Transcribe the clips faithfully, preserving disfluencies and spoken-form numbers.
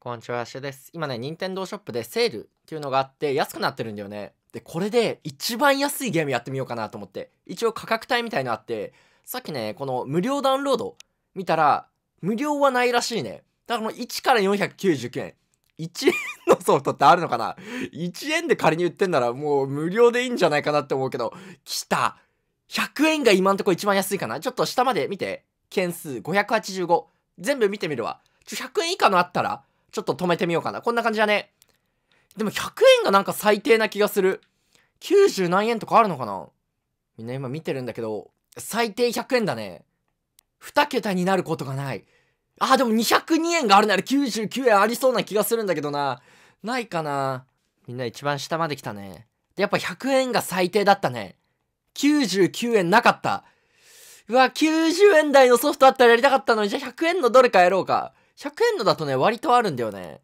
こんにちは、しゅです。今ね、任天堂ショップでセールっていうのがあって安くなってるんだよね。で、これで一番安いゲームやってみようかなと思って、一応価格帯みたいのあって、さっきね、この無料ダウンロード見たら、無料はないらしいね。だからこのいちからよんひゃくきゅうじゅうきゅうえん。いちえんのソフトってあるのかな ?いち 円で仮に売ってんならもう無料でいいんじゃないかなって思うけど、きた。ひゃくえんが今んとこ一番安いかな。ちょっと下まで見て。件数ごひゃくはちじゅうご。全部見てみるわ。ちょ、ひゃくえん以下のあったら、ちょっと止めてみようかな。こんな感じだね。でもひゃくえんがなんか最低な気がする。きゅうじゅう何円とかあるのかな。みんな今見てるんだけど、最低ひゃくえんだね。に桁になることがない。あ、でもにひゃくにえんがあるならきゅうじゅうきゅうえんありそうな気がするんだけどな。ないかな。みんな一番下まで来たね。で、やっぱひゃくえんが最低だったね。きゅうじゅうきゅうえんなかった。うわ、きゅうじゅうえん台のソフトあったらやりたかったのに、じゃあひゃくえんのどれかやろうか。ひゃくえんのだとね、割とあるんだよね。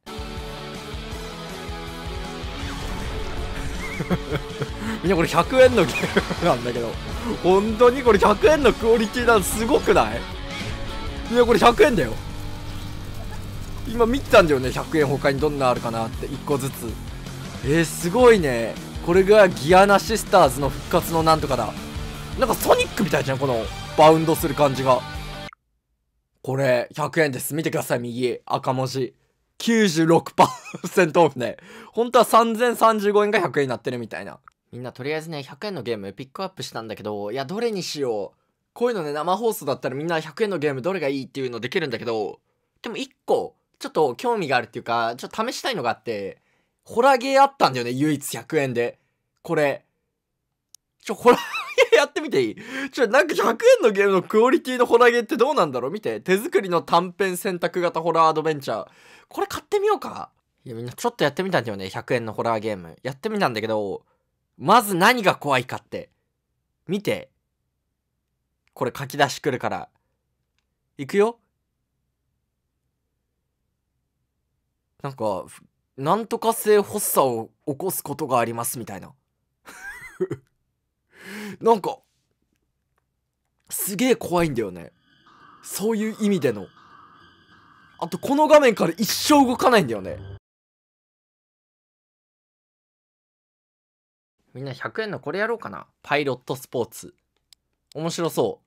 みんなこれひゃくえんのゲームなんだけど、本当にこれひゃくえんのクオリティなのすごくない？いや、これひゃくえんだよ。今見てたんだよね、ひゃくえん他にどんなあるかなっていっこずつ。えー、すごいね。これがギアナシスターズの復活のなんとかだ。なんかソニックみたいじゃん、このバウンドする感じが。これひゃくえんです。見てください、右赤文字 きゅうじゅうろくパーセント オフね。本当はさんぜんさんじゅうごえんがひゃくえんになってるみたいな。みんなとりあえずね、ひゃくえんのゲームピックアップしたんだけど、いや、どれにしよう。こういうのね、生放送だったらみんなひゃくえんのゲームどれがいいっていうのできるんだけど、でもいっこちょっと興味があるっていうか、ちょっと試したいのがあって、ホラゲーあったんだよね、唯一ひゃくえんで。これちょ、ホラゲーやってみていい？ちょ、なんかひゃくえんのゲームのクオリティのホラゲーってどうなんだろう？見て。手作りの短編選択型ホラーアドベンチャー。これ買ってみようか。いや、みんなちょっとやってみたんだよね。ひゃくえんのホラーゲーム。やってみたんだけど、まず何が怖いかって。見て。これ書き出しくるから。いくよ。なんか、なんとか性発作を起こすことがありますみたいな。なんか、すげえ怖いんだよね。そういう意味での。あと、この画面から一生動かないんだよね。みんなひゃくえんのこれやろうかな。パイロットスポーツ。面白そう。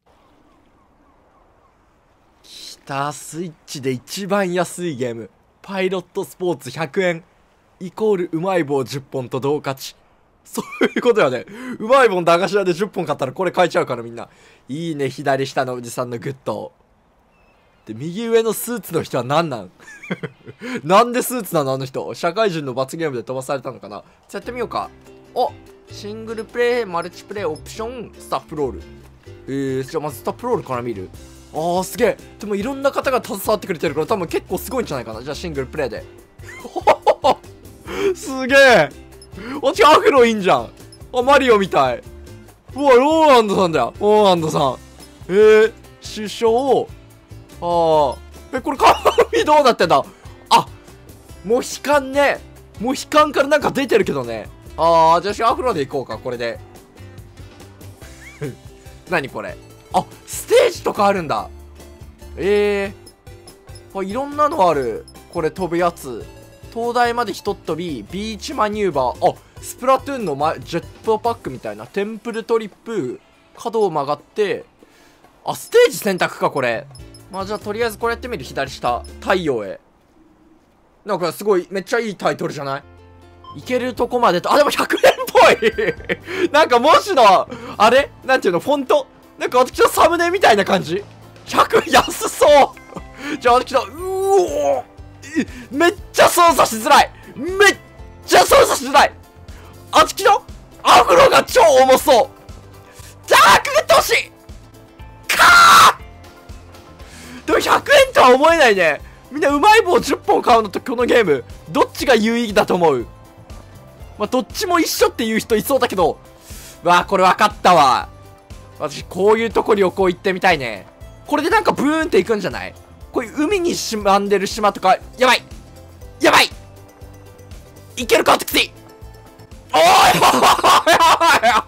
きた、スイッチで一番安いゲーム。パイロットスポーツひゃくえん。イコールうまい棒じゅっぽんと同価値。そういうことよね。うまい棒駄菓子屋でじゅっぽん買ったらこれ買えちゃうからみんな。いいね、左下のおじさんのグッド。で、右上のスーツの人は何なんなんでスーツなのあの人。社会人の罰ゲームで飛ばされたのかな。やってみようか。お、シングルプレイ、マルチプレイ、オプション、スタッフロール。えー、じゃあまずスタッフロールから見る。あー、すげえ。でもいろんな方が携わってくれてるから多分結構すごいんじゃないかな。じゃあシングルプレイで。すげえ。あっちアフロいいんじゃん。あ、マリオみたい。うわ、ローランドさんだよ。ローランドさん。えー、首相。ああ。え、これ髪どうなってんだ？あ、モヒカンね。モヒカンからなんか出てるけどね。ああ、じゃあアフロでいこうか、これで。何これ？あ、ステージとかあるんだ。ええー。あ、いろんなのある。これ飛ぶやつ。東大までひとっ飛び、ビーチマニューバー。あ、スプラトゥーンのジェットパックみたいな。テンプルトリップ。角を曲がって。あ、ステージ選択か、これ。まあ、じゃあ、とりあえずこれやってみる。左下。太陽へ。なんか、すごい、めっちゃいいタイトルじゃない？いけるとこまでと、あ、でもひゃくえんっぽいなんか、文字の、あれなんていうの、フォントなんか、私のサムネみたいな感じ ?ひゃく、安そうじゃあ、私の、うおめっちゃ操作しづらいめっちゃ操作しづらいあちきのアフロが超重そうじゃあくぐってほしいかーでもひゃくえんとは思えないね。みんなうまい棒じゅっぽん買うのとこのゲームどっちが有意義だと思う？まあ、どっちも一緒っていう人いそうだけど、わあ、これ分かったわ。私こういうとこにこう行ってみたいね。これでなんかブーンって行くんじゃない？こういう海にしまんでる島とか、やばいやばいいけるかってきておーいやばい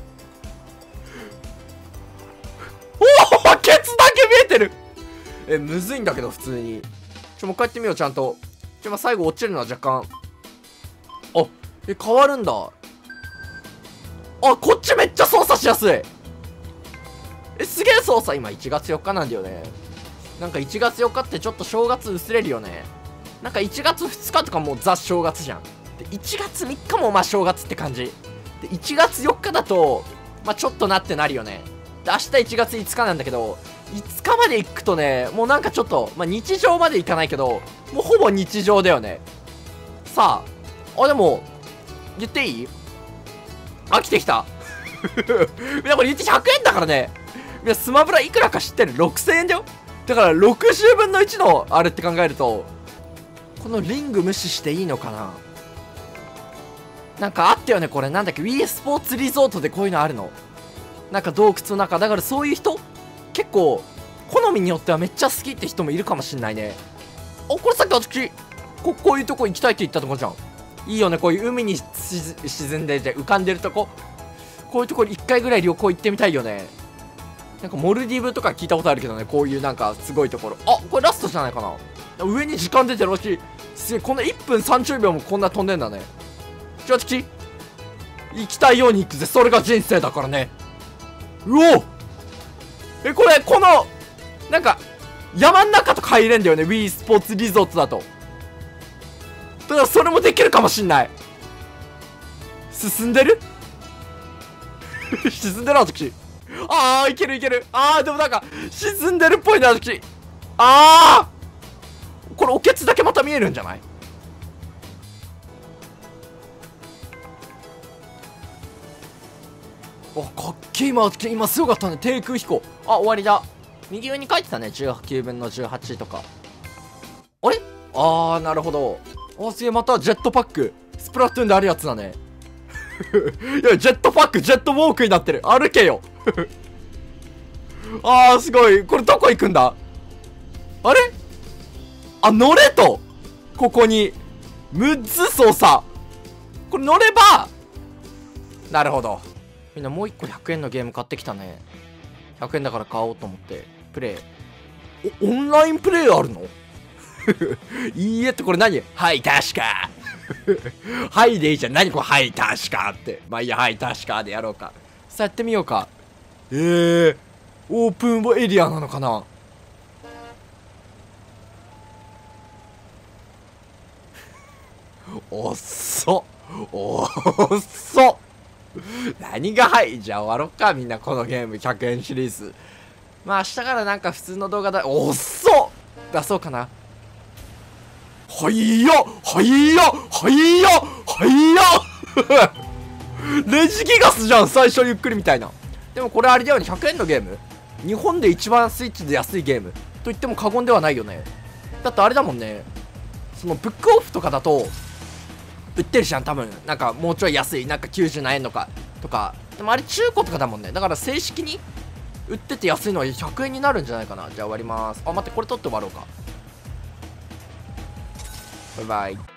おおケツだけ見えてるえ、むずいんだけど、普通に。ちょ、もう一回やってみよう、ちゃんと。 でも最後落ちるのは若干。あ、え、変わるんだ。あ、こっちめっちゃ操作しやすい。え、すげえ操作。今いちがつよっかなんだよね。なんかいちがつよっかってちょっと正月薄れるよね。なんかいちがつふつかとかもうザ正月じゃん。で、いちがつみっかもまあ正月って感じ。で、いちがつよっかだと、まあちょっとなってなるよね。で、明日いちがついつかなんだけど、いつかまで行くとね、もうなんかちょっと、まあ日常まで行かないけど、もうほぼ日常だよね。さあ、あ、でも、言っていい？あ、来てきた。いや、これ言ってひゃくえんだからね。いや、スマブラいくらか知ってる？ ろくせんえんだよ。だからろくじゅうぶんのいちのあれって考えると、このリング無視していいのかな。なんかあったよね、これ。なんだっけ、Wii スポーツリゾートでこういうのあるの。なんか洞窟の中。だからそういう人結構、好みによってはめっちゃ好きって人もいるかもしんないね。あ、これさっき私、こ、こういうとこ行きたいって言ったとこじゃん。いいよね、こういう海に沈んでて浮かんでるとこ。こういうとこにいっかいぐらい旅行行ってみたいよね。なんかモルディブとか聞いたことあるけどね、こういうなんかすごいところ。あ、これラストじゃないかな。上に時間出てるらしい。すげえ、こんないっぷんさんじゅうびょうもこんな飛んでんだね。じゃあ、ち行きたいように行くぜ。それが人生だからね。うおえ、これ、この、なんか、山ん中とか入れんだよね。Wii スポーツリゾートだと。だからそれもできるかもしんない。進んでる沈んでる私。ああ、いけるいける。ああ、でもなんか、沈んでるっぽいな、私。ああこれ、おけつだけまた見えるんじゃない？あ、かっけえ。今、今すごかったね。低空飛行。あ、終わりだ。右上に書いてたね。じゅうきゅうぶんのじゅうはちとか。あれ？あー、なるほど。あ、すげえ、またジェットパック。スプラトゥーンであるやつだね。いや、ジェットパック、ジェットウォークになってる。歩けよ。あー、すごい。これどこ行くんだ？あれ？あ、乗れと。ここに。むっつ操作。これ乗れば。なるほど。みんなもう一個ひゃくえんのゲーム買ってきたね。ひゃくえんだから買おうと思って。プレイ。お、オンラインプレイあるの？いいえってこれ何？はい、確か。はいでいいじゃん。何これ、はい、確かって。まあいいや、はい、確かでやろうか。さあやってみようか。えー、オープンエリアなのかな？おっそ。おっそ。何がはい、じゃあ終わろっか。みんなこのゲームひゃくえんシリーズ。まあ明日からなんか普通の動画だ。おっそ出そうかな。はいやはいやはいやはいやレジギガスじゃん、最初ゆっくりみたいな。でもこれあれだよね、ひゃくえんのゲーム、日本で一番スイッチで安いゲームと言っても過言ではないよね。だってあれだもんね、そのブックオフとかだと売ってるじゃん、多分なんかもうちょい安い、なんかきゅうじゅうななえんとかとか。でもあれ中古とかだもんね。だから正式に売ってて安いのはひゃくえんになるんじゃないかな。じゃあ終わります。あ、待って、これ取って終わろうか。バイバイ。